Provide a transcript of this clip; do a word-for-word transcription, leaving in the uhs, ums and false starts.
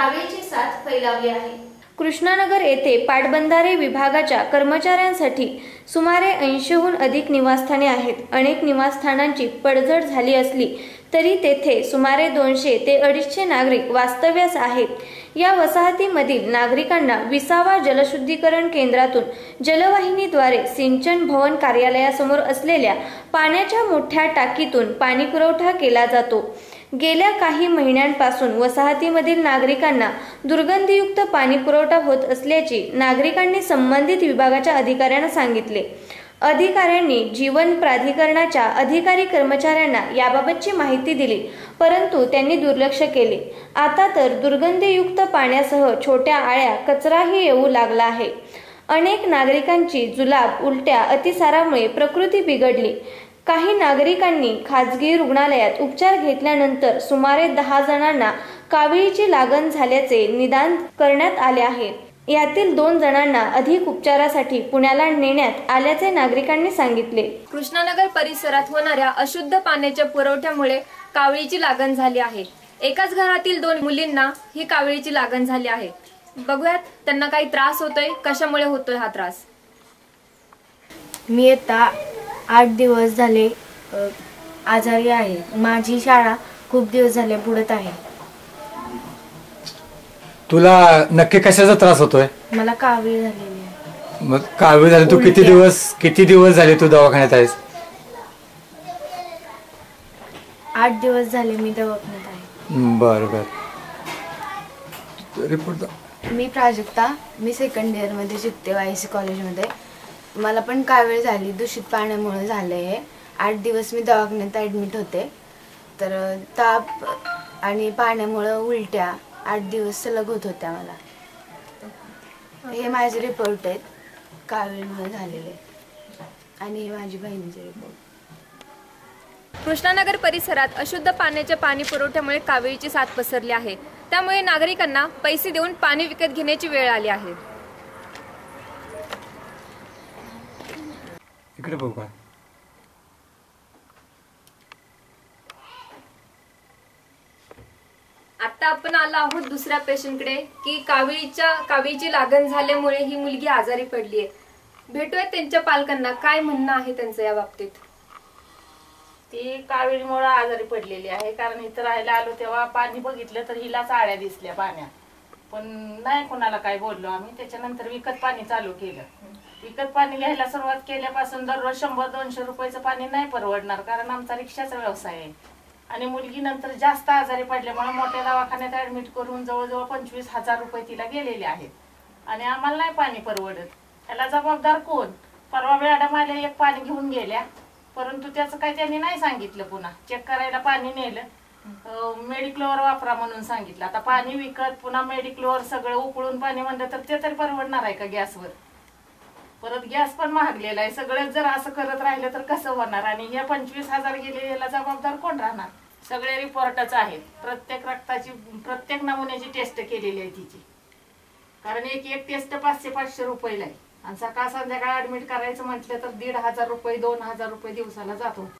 कावीळीची साथ फैलावली आहे। कृष्णानगर येथे पाटबंधारे विभागाच्या कर्मचाऱ्यांसाठी सुमारे ऐंशीहून अधिक निवासस्थाने आहेत। अनेक निवासस्थानांची पडझड झाली असली तरी तेथे सुमारे दोनशे ते अडीचशे नागरिक वास्तव्यास आहेत। या वसाहतीमधील नागरिकांना विसावा जलशुद्धीकरण केंद्रातून जलवाहिनीद्वारे सिंचन भवन कार्यालयासमोर असलेल्या पाण्याच्या मोठ्या टाकीतून पाणी पुरवठा केला जातो। गेल्या काही महिन्यांपासून वसाहतीमधील नागरिकांना दुर्गंधीयुक्त पाणी पुरवठा होत असल्याची नागरिकांनी संबंधित विभागाच्या अधिकाऱ्यांना सांगितले। अधिकाऱ्यांनी जीवन प्राधिकरणाच्या अधिकारी कर्मचाऱ्यांना याबाबतची माहिती दिली, परंतु त्यांनी दुर्लक्ष केले। आता तर दुर्गंधीयुक्त पाण्यासह छोट्या आळ्या कचराही येऊ लागला आहे। अनेक नागरिकांची जुलाब, उलट्या, अतिसारामुळे प्रकृती बिघडली। काही नागरिकांनी खाजगी रुग्णालयात उपचार घेतल्यानंतर सुमारे दहा जणांना कावीळीची लागण झाल्याचे निदान करण्यात आले आहे। यातील दोन जणांना अधिक उपचारासाठी पुण्याला नेण्यात आल्याचे नागरिकांनी सांगितले। कृष्णानगर परिसरात होणाऱ्या अशुद्ध पाण्याच्या पुरवठ्यामुळे कावीळीची लागण झाली आहे। एकाच घरातील दोन मुलींना ही कावीळीची लागण झाली आहे। बघूयात त्यांना काही त्रास होतोय, कशामुळे होतोय हा त्रास। मी आता आठ दिवस झाले आजारी आहे। माझी शाळा खूप दिवस झाले बुडत आहे। तुला नक्की कशाचा त्रास होतोय? मला कावीळ झालेली आहे। मग कावीळ झाली, तू किती दिवस किती दिवस झाले तू दवाखान्यात आहेस? आठ दिवस झाले मी दवाखान्यात आहे। बरं बरं, रिपोर्ट दा। मी प्राजक्ता, मी सेकंड इयर मध्ये शिकते वायसी कॉलेजमध्ये। मला पण कावीळ झाली, दूषित पाण्यामुळे झाले। आठ दिवस मी दवाखान्यात ॲडमिट होते। तर ताप आणि पाण्यामुळे उलट्या आठ दिवस सलग होत होत्या मला। हे माझे रिपोर्ट आहेत कावीळमुळे झालेले, आणि हे माझी बहिणीचे रिपोर्ट। कृष्णानगर परिसरात अशुद्ध पाण्याच्या पाणी पुरवठ्यामुळे कावीळीची साथ पसरली आहे। त्यामुळे नागरिकांना पैसे देऊन पाणी विकत घेण्याची वेळ आली आहे। इकडे बघू का? आता आपण आलो आहोत दुसऱ्या पेशंटकडे की कावीळीच्या कावीळीची लागण झाल्यामुळे ही मुलगी आजारी पडली आहे। भेटूया त्यांच्या पालकांना, काय म्हणणं आहे त्यांचं या बाबतीत। ती कावीळीमुळे आजारी पडलेली आहे, कारण इथं राहायला आलो तेव्हा पाणी बघितलं तर हिला चाळ्या दिसल्या पाण्यात, पण नाही कोणाला काय बोललो आम्ही। त्याच्यानंतर विकत पाणी चालू केलं। विकत पाणी घ्यायला सुरुवात केल्यापासून दररोज शंभर दोनशे रुपयाचं पाणी नाही परवडणार, कारण आमचा रिक्षाचा व्यवसाय आहे। आणि मुलगी नंतर जास्त आजारी पडल्यामुळे मोठ्या दवाखान्यात ऍडमिट करून जवळजवळ पंचवीस हजार रुपये तिला गेलेले आहेत, आणि आम्हाला नाही पाणी परवडत। याला जबाबदार कोण? परवा मॅडम आल्या, एक पाणी घेऊन गेल्या, परंतु त्याचं काही त्यांनी नाही सांगितलं। पुन्हा चेक करायला पाणी नेलं, मेडिक्लोअर वापरा म्हणून सांगितलं। आता पाणी विकत पुन्हा मेडिक्लोअर सगळं उकळून पाणी म्हणलं तर ते तरी परवडणार आहे का गॅसवर? परत गॅस पण महागलेला आहे। सगळं जर असं करत राहिलं तर कसं होणार? आणि हे पंचवीस हजार गेले, याला जबाबदार कोण राहणार? सगळे रिपोर्टच आहेत, प्रत्येक रक्ताची प्रत्येक नमुन्याची टेस्ट केलेली आहे तिची, कारण एक एक टेस्ट पाचशे पाचशे रुपयाला आहे। आणि सकाळ संध्याकाळ ऍडमिट करायचं म्हटलं तर दीड हजार रुपये दोन हजार रुपये दिवसाला जात होते।